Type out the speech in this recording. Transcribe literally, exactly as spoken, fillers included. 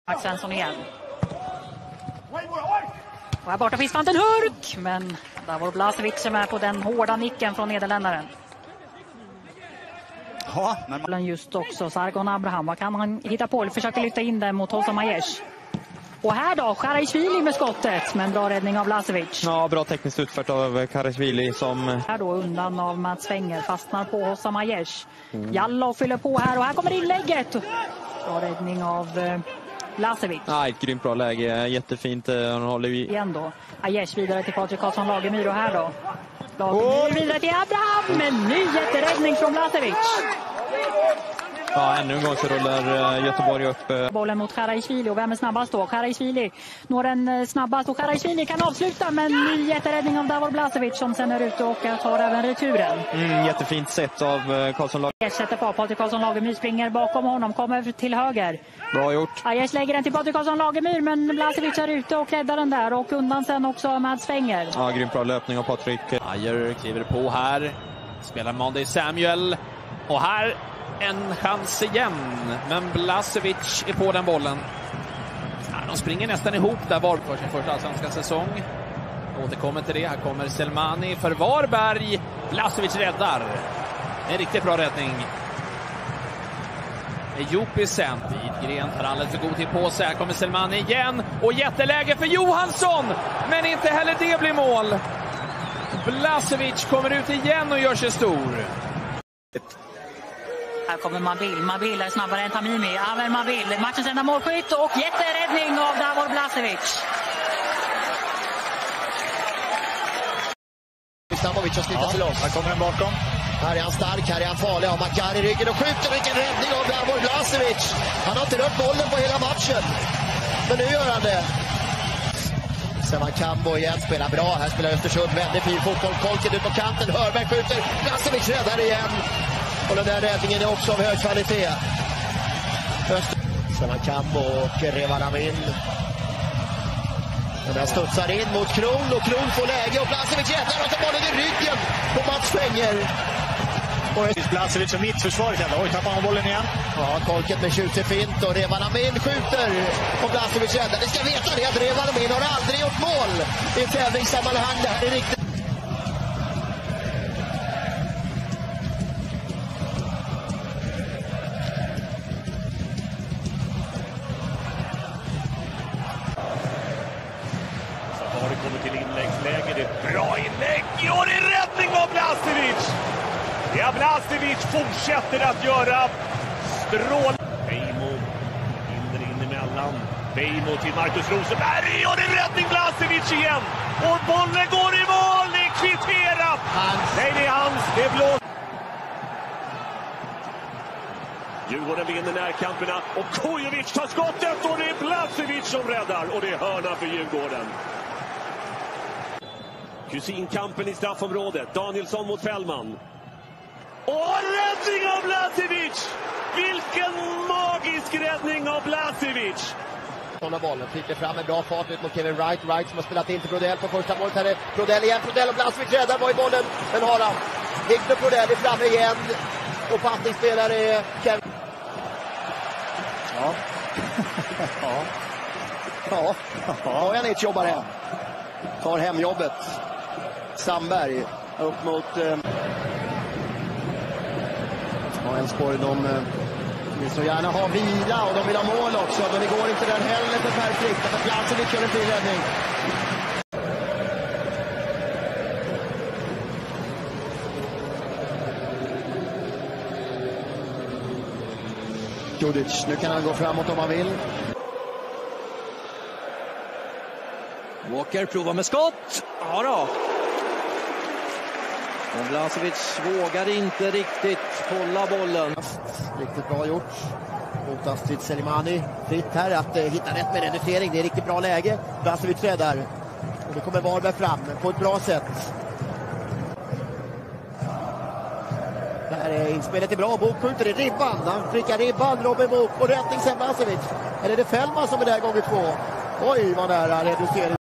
Svensson igen. Och här borta finns Vanten Hurk, men Davor Blažević är med på den hårda nicken från nederländaren. Ja, men just också Sargon Abraham. Vad kan han hitta på? Försöker lyfta in den mot Hossam Aiesh. Och här då, Karaishvili med skottet, men bra räddning av Blažević. Ja, bra tekniskt utfört av Karaishvili som... Här då undan av Mats Wenger, fastnar på Hossam Aiesh. Mm. Jallow fyller på här och här kommer inlägget. Bra räddning av eh, Blažević. Ja, ett grymt bra läge, jättefint. Han håller i... Igen då, Aiesh vidare till Patrik Karlsson Lagemyr och här då. Lagemyr vidare till Abraham, men ny jätteräddning från Blažević. Ja, ännu en gång så rullar Göteborg upp. Bollen mot Karaishvili och vem är snabbast då? Karaishvili når den snabbast och Karaishvili kan avsluta, men ny jätteräddning av Davor Blažević som sen är ute och tar även returen. Mm, jättefint sätt av Karlsson Lagemyr. Aiesh sätter på, Patrik Karlsson Lagemyr springer bakom honom, kommer till höger. Bra gjort. Aiesh lägger den till Patrik Karlsson Lagemyr, men Blažević är ute och räddar den där och undan sen också Mats Wenger. Ja, grymt bra löpning av Patrik. Ajer kliver på här, spelar Monday Samuel och här en chans igen, men Blažević är på den bollen. Ja, de springer nästan ihop där var för sin första allsvenska säsong. Jag återkommer till det. Här kommer Selmani för Varberg. Blažević räddar. En riktigt bra räddning. Jopi sen. Widgren tar alldeles för god tid på sig. Här kommer Selmani igen. Och jätteläge för Johansson. Men inte heller det blir mål. Blažević kommer ut igen och gör sig stor. Här kommer Mabil. Mabil är snabbare än Tamimi. Aver Mabil, matchens enda målskytt och jätteräddning av Davor Blažević. Stamovic har slitit sig loss. Här kommer den bakom. Här är han stark, här är han farlig. Har Makar i ryggen och skjuter. Vilken räddning av Davor Blažević. Han har inte rört bollen på hela matchen. Men nu gör han det. Sevan Kambo igen spelar bra. Här spelar Östersund väldigt fin fotboll. Kolken ut på kanten. Hörberg skjuter. Blažević räddar igen. Och den där räddningen är också av hög kvalitet. Sevan Kambo och Revanamin. Den där studsar in mot Kron och Kron får läge och Blažević räddar och tar bollen i ryggen på Mats Wenger. Blažević som mittförsvar. Oj, tappar han bollen igen. Ja, Kolket med tjuter fint och Revanamin skjuter och Blažević räddar. Ni ska veta det att Revanamin har aldrig gjort mål i tävlingssammanhang. Det här är riktigt. Har det kommit till inläggsläge, det är bra inlägg, och det är räddning av Blažević! Ja, Blažević fortsätter att göra strål. Beijmo, in in emellan. Beijmo till Marcus Rosenberg, och det är räddning Blažević igen! Och bollen går i mål, det är kvitterat! Hans. Nej, det är hans, det är blå. Djurgården vinner närkamperna och Kujovic tar skottet och det är Blažević som räddar och det är hörna för Djurgården. Kusinkampen i straffområdet. Danielsson mot Fällman. Och räddning av Blažević! Vilken magisk räddning av Blažević! Håller bollen, flyter fram med bra fart ut mot Kevin Wright. Wright som har spelat in till Brodell på första målet. Här är Brodell igen, Brodell och Blažević räddar. Var i bollen, men har han. Victor Brodell är framme igen. Och passningsspelare är Kevin. Ja. Ja. Ja, Bojanic jobbar hem. Tar hem jobbet. Sandberg upp mot eh... ja, Elfsborg. De eh, vill så gärna ha vila och de vill ha mål också. Men det går inte där heller för perfekt. För Blažević gör en fin räddning. Djurdjic, nu kan han gå framåt om han vill. Walker provar med skott. Ja då. Men Blažević vågar inte riktigt hålla bollen. Riktigt bra gjort. Mot Astrid Selmani. Fritt här att eh, hitta rätt med reducering. Det är riktigt bra läge. Blažević räddar. Och då kommer Varberg fram på ett bra sätt. Där är inspelet är bra. Bok skjuter i ribban. Han prickar ribban. Robin Bok och räddning sen Blažević. Eller är det Fällman som är där gånger två? Oj, vad nära reducering.